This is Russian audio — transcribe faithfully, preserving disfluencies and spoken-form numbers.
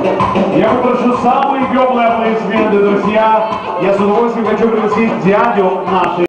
Я попрошу самые теплые аплодисменты, друзья. Я с удовольствием хочу пригласить дядю нашей.